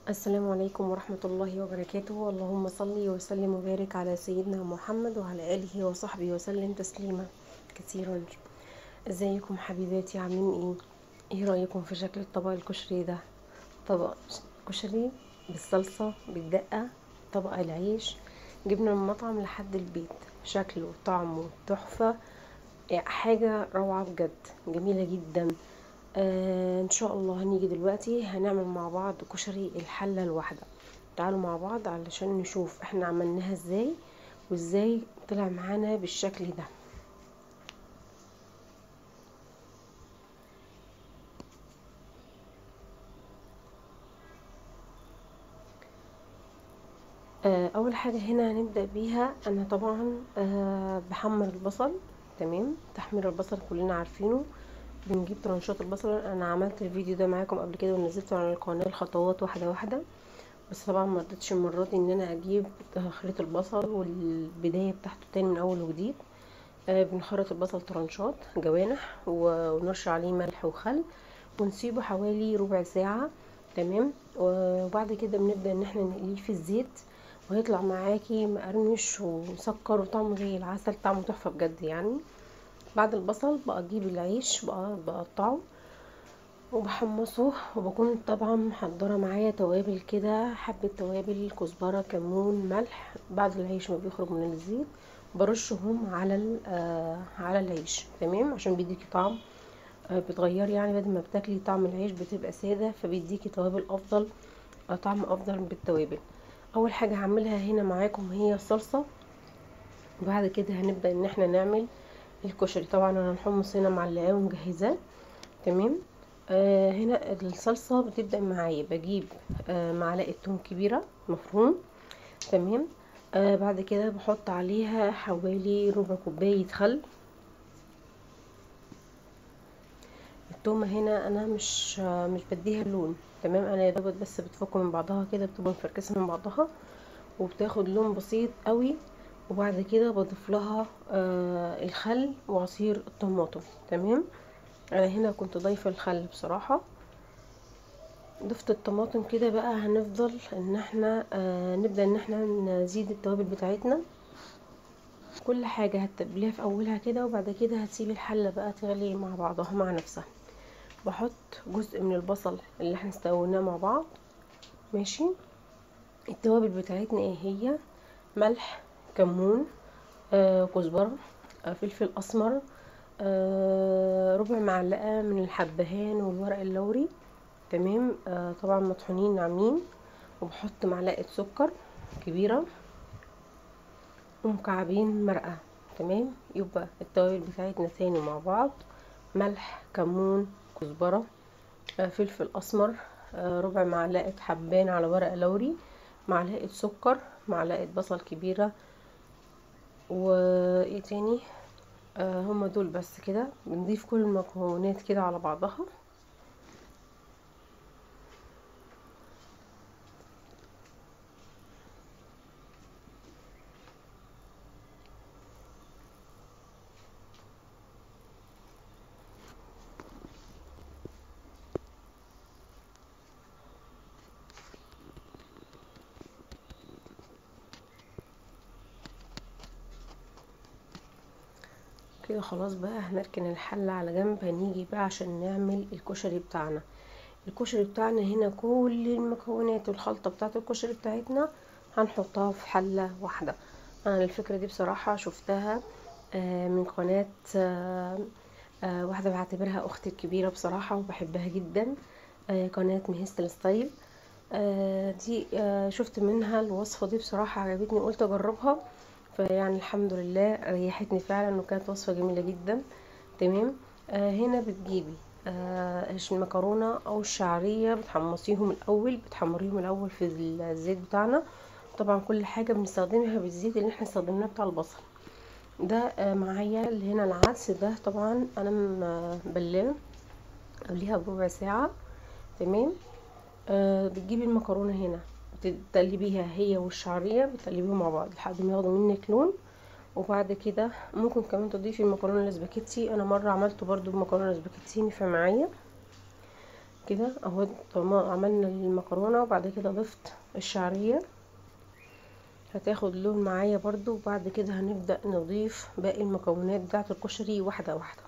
السلام عليكم ورحمة الله وبركاته. اللهم صل وسلم وبارك على سيدنا محمد وعلى آله وصحبه وسلم تسليما كثيرا. ازيكم حبيباتي، عاملين ايه رأيكم في شكل الطبق الكشري ده؟ طبق كشري بالصلصة بالدقة، طبق العيش جبنا من المطعم لحد البيت، شكله وطعمه تحفة، حاجة روعة بجد، جميلة جدا. ان شاء الله هنيجي دلوقتي هنعمل مع بعض كشري الحلة الواحدة. تعالوا مع بعض علشان نشوف احنا عملناها ازاي وازاي طلع معانا بالشكل ده. اول حاجة هنا هنبدأ بيها، انا طبعا بحمر البصل. تمام، تحمير البصل كلنا عارفينه، بنجيب ترنشات البصل. انا عملت الفيديو ده معاكم قبل كده ونزلته على القناة الخطوات واحدة واحدة، بس طبعا ما رضيتش المره دي ان انا اجيب خليط البصل والبدايه بتاعته تاني من اول وجديد. بنخرط البصل ترنشات جوانح ونرش عليه ملح وخل ونسيبه حوالي ربع ساعه. تمام، وبعد كده بنبدا ان احنا نقليه في الزيت، وهيطلع معاكي مقرمش ومسكر وطعمه زي العسل، طعمه تحفه بجد يعني. بعد البصل بقى اجيب العيش بقى بقطعه وبحمصه، وبكون طبعا محضره معايا توابل كده، حبه توابل، كزبره، كمون، ملح. بعد العيش ما بيخرج من الزيت برشهم على العيش، تمام، عشان بيديكي طعم. بتغيري يعني، بدل ما بتاكلي طعم العيش بتبقى ساده، فبيديكي توابل افضل، طعم افضل بالتوابل. اول حاجه هعملها هنا معاكم هي الصلصه، وبعد كده هنبدا ان احنا نعمل الكشري. طبعا انا الحمص هنا معلقاه ومجهزاه. تمام. هنا الصلصة بتبدأ معايا، بجيب معلقة توم كبيرة مفروم. تمام. بعد كده بحط عليها حوالي ربع كوباية خل. التومة هنا انا مش بديها لون، تمام، انا يا دوبك بس بتفك من بعضها كده، بتبقى مفركسة من بعضها وبتاخد لون بسيط قوي. وبعد كده بضيف لها الخل وعصير الطماطم. تمام، انا هنا كنت ضايفة الخل بصراحة. ضفت الطماطم كده بقى، هنفضل ان احنا نبدأ ان احنا نزيد التوابل بتاعتنا. كل حاجة هتتبليها في اولها كده، وبعد كده هتسيب الحلة بقى تغلي مع بعضها مع نفسها. بحط جزء من البصل اللي احنا استويناه مع بعض. ماشي. التوابل بتاعتنا ايه هي؟ ملح، كمون، كزبرة، فلفل اسمر، ربع معلقة من الحبهان والورق اللوري. تمام، طبعا مطحونين ناعمين. وبحط معلقة سكر كبيرة ومكعبين مرقة. تمام، يبقى التوابل بتاعتنا تاني مع بعض: ملح، كمون، كزبرة، فلفل اسمر، ربع معلقة حبان على ورق لوري، معلقة سكر، معلقة بصل كبيرة، وايه تاني، هما دول بس كده. بنضيف كل المكونات كده على بعضها. كده خلاص بقى، هنركن الحلة على جنب. هنيجي بقى عشان نعمل الكشري بتاعنا. الكشري بتاعنا هنا كل المكونات والخلطة بتاعت الكشري بتاعتنا هنحطها في حلة واحدة. انا الفكرة دي بصراحة شفتها من قناة واحدة بعتبرها اختي الكبيرة بصراحة وبحبها جدا، قناة مهستل ستايل. دي شفت منها الوصفة دي بصراحة عجبتني، قلت اجربها. فيعني الحمد لله ريحتني فعلا، وكانت وصفة جميلة جدا. تمام. هنا بتجيبي المكرونة او الشعرية، بتحمصيهم الاول، بتحمريهم الاول في الزيت بتاعنا. طبعا كل حاجة بنستخدمها بالزيت اللي احنا استخدمناه بتاع البصل ده. معايا اللي هنا العدس ده، طبعا انا بلاه قبليها بربع ساعة. تمام. بتجيبي المكرونة هنا بتقلبيها هي والشعرية، بتقلبيهم مع بعض لحد ما ياخدوا منك لون. وبعد كده ممكن كمان تضيفي المكرونة الاسباجيتي، انا مرة عملته برضو بمكرونة اسباجيتي نفع معايا. كده اهو. طالما عملنا المكرونه وبعد كده ضفت الشعريه هتاخد لون معايا برضو، وبعد كده هنبدأ نضيف باقي المكونات بتاعه الكشري واحده واحده.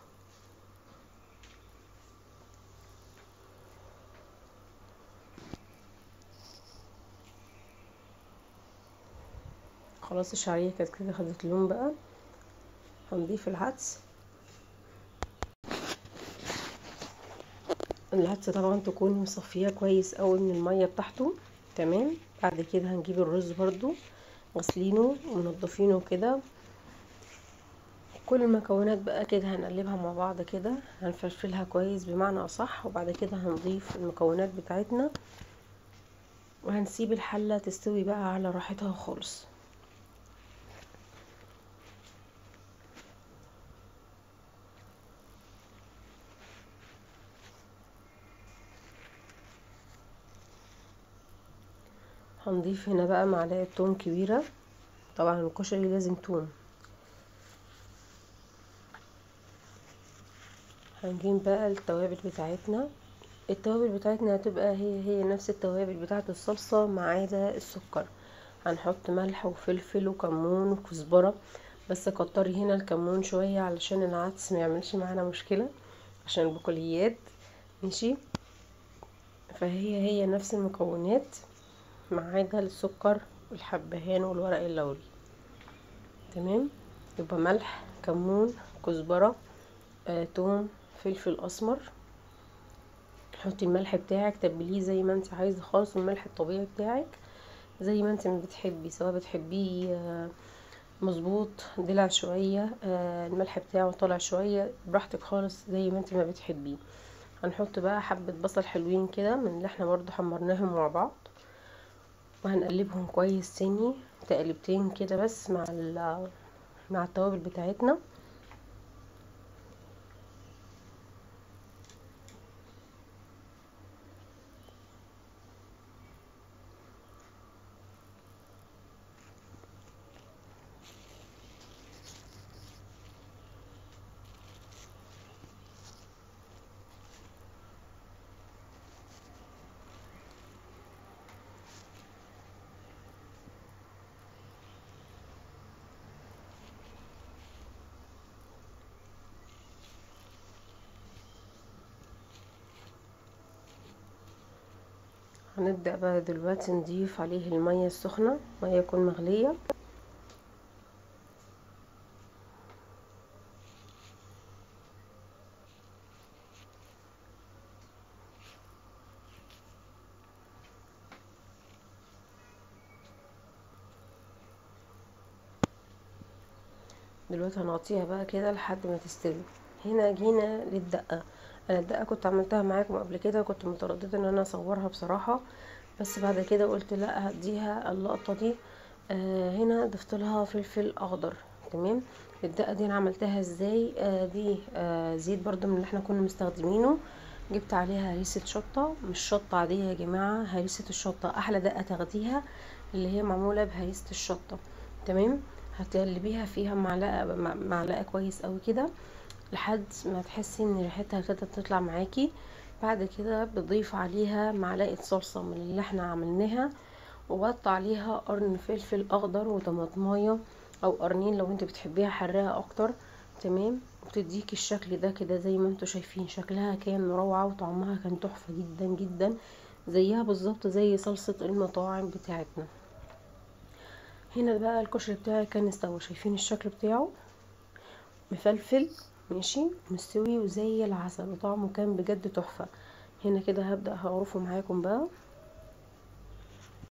خلاص الشعريه كانت كده خدت لون بقى. هنضيف العدس. العدس طبعا تكوني مصفياه كويس قوي من الميه بتاعته، تمام. بعد كده هنجيب الرز برضو غسلينه ومنضفينه كده. كل المكونات بقى كده هنقلبها مع بعض كده، هنفلفلها كويس بمعنى اصح، وبعد كده هنضيف المكونات بتاعتنا وهنسيب الحله تستوي بقى على راحتها خالص. هنضيف هنا بقى معلقه توم كبيره، طبعا الكشري لازم توم. هنجيب بقى التوابل بتاعتنا. التوابل بتاعتنا هتبقى هي نفس التوابل بتاعه الصلصه ما عدا السكر. هنحط ملح وفلفل وكمون وكزبره، بس كتري هنا الكمون شويه علشان العدس ما يعملش معانا مشكله عشان البقوليات، ماشي. فهي نفس المكونات ما عدا السكر والحبهان والورق اللوري، تمام. يبقى ملح، كمون، كزبره، توم، فلفل اسمر. حطي الملح بتاعك، تبليه زي ما انت عايزه خالص، الملح الطبيعي بتاعك زي ما انت بتحبي، سواء بتحبيه مظبوط دلع شويه، الملح بتاعه طالع شويه، براحتك خالص زي ما انت ما بتحبيه. هنحط بقى حبه بصل حلوين كده من اللي احنا برضو حمرناهم مع بعض، وهنقلبهم كويس تاني تقلبتين كده بس مع التوابل بتاعتنا. هنبدأ بقى دلوقتي نضيف عليه المية السخنة، مية تكون مغلية. دلوقتي هنغطيها بقى كده لحد ما تستوي. هنا جينا للدقة. انا الدقة كنت عملتها معاكم قبل كده، كنت مترددة ان انا اصورها بصراحة، بس بعد كده قلت لا هديها اللقطة دي. هنا ضفت لها فلفل اخضر، تمام. الدقة دي انا عملتها ازاي؟ دي زيت برضو من اللي احنا كنا مستخدمينه، جبت عليها هريسة شطة، مش شطة عادية يا جماعة، هريسة الشطة احلى دقة تاخديها اللي هي معمولة بهريسة الشطة، تمام. هتقلبيها فيها معلقة كويس قوي كده لحد ما تحسي ان ريحتها كده تطلع معاكي. بعد كده بضيف عليها معلقة صلصة من اللي احنا عملناها، وبقطع عليها قرن فلفل اخضر وطماطمايه او قرنين لو انت بتحبيها حراقة اكتر، تمام. وتديكي الشكل ده كده زي ما انتوا شايفين، شكلها كان روعة وطعمها كان تحفة جدا جدا، زيها بالظبط زي صلصة المطاعم بتاعتنا. هنا بقى الكشري بتاعي كان استوى، شايفين الشكل بتاعه مفلفل، ماشي، مستوي وزي العسل، وطعمه كان بجد تحفة. هنا كده هبدأ هغرفه معاكم بقى.